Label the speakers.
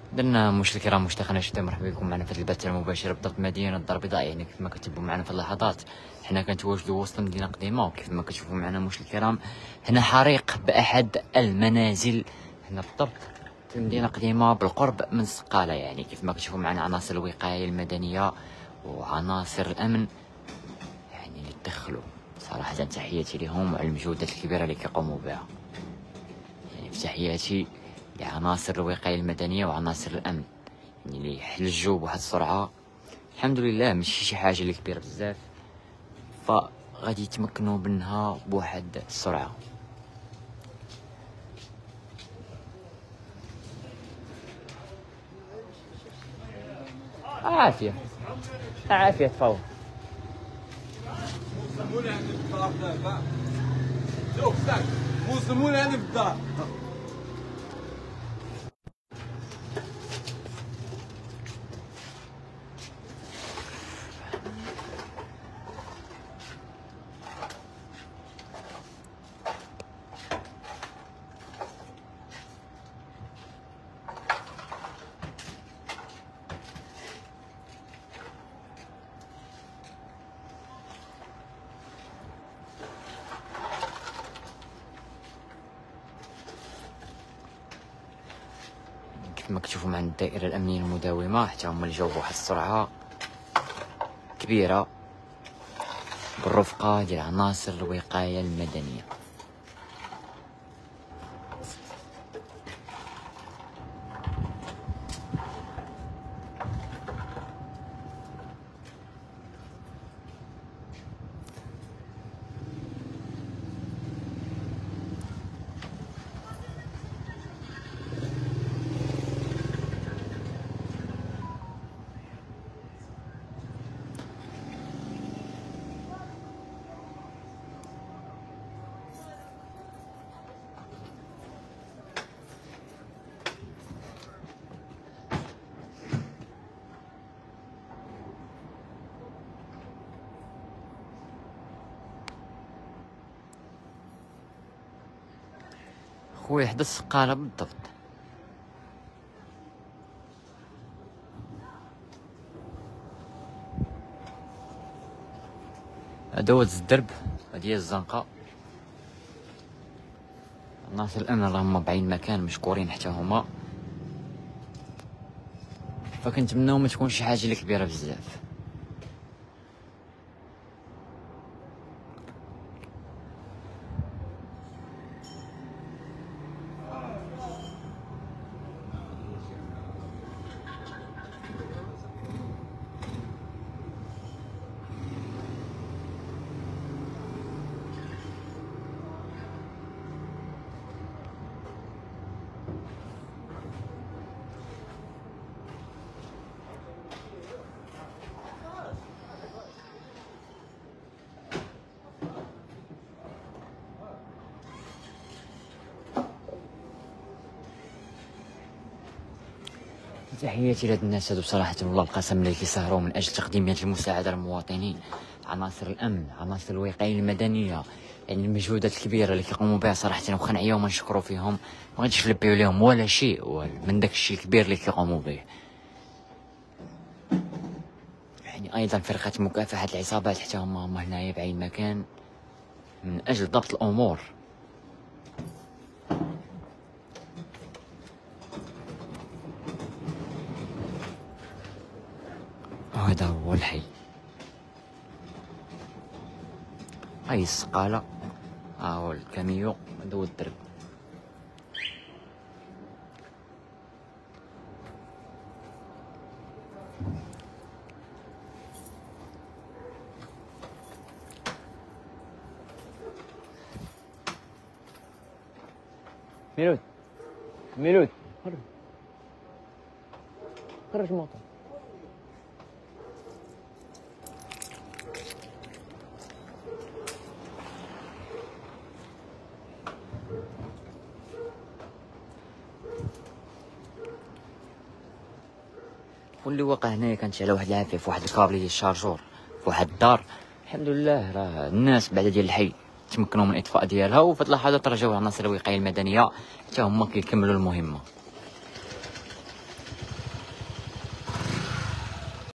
Speaker 1: درنا مشاهدينا الكرام مشتاق نشوف مرحبا بكم معنا في هذا البث المباشر بضبط مدينه الدار البيضاء. يعني كيف ما كتبوا معنا في اللحظات حنا كنتواجدوا وسط المدينه القديمه، وكيف ما كتشوفوا معنا مشاهدينا الكرام هنا حريق باحد المنازل هنا بالضبط في المدينه القديمه بالقرب من السقاله. يعني كيف ما كتشوفوا معنا عناصر الوقايه المدنيه وعناصر الامن يعني اللي دخلوا. صراحه تحياتي لهم وعلى المجهودات الكبيره اللي كيقوموا بها. يعني تحياتي لعناصر الوقاية المدنية وعناصر الأمن، يعني اللي حلجوا بواحد السرعة الحمد لله، ماشي شي حاجة اللي كبيرة بزاف، فغادي يتمكنوا منها بواحد السرعة. عافية عافية تفاوض.
Speaker 2: موسمون يعني بالدار.
Speaker 1: كما كتشوفوا معنا الدائرة الأمنية المداومة حتى هما اللي جاو بواحد السرعة كبيرة بالرفقة ديال عناصر الوقاية المدنية. خويا حدا السقالة بالضبط. هذا هو الدرب، هادي هي الزنقة. عناصر الأمن راهم بعين مكان مشكورين حتى هما، فكنتمناو ما تكونش شي حاجة اللي كبيرة بزاف. تحياتي لهاد الناس هادو صراحة، والله القسم اللي كيسهروا من أجل تقديم هاد المساعدة للمواطنين، عناصر الأمن، عناصر الوقاية المدنية. يعني المجهودات الكبيرة اللي كيقوموا بها صراحة واخا نعياو ما نشكروا فيهم ما غاديش نلبيو ليهم ولا شيء من داك الشيء الكبير اللي كيقوموا به. يعني أيضا فرقة مكافحة العصابات حتى هما هنايا بعين مكان من أجل ضبط الأمور. وهذا هو الحي، هاي السقالة، ها هو الكاميو، هذا هو الدرب. ميلود ميلود خرج الموطن. واللي وقع هنايا كانت على واحد العافيه في واحد الكابل ديال الشارجور في واحد الدار. الحمد لله راه الناس بعد ديال الحي تمكنوا من الاطفاء ديالها، وفي اللحظات رجعوا عناصر الوقايه المدنيه حتى هما كيكملوا المهمه.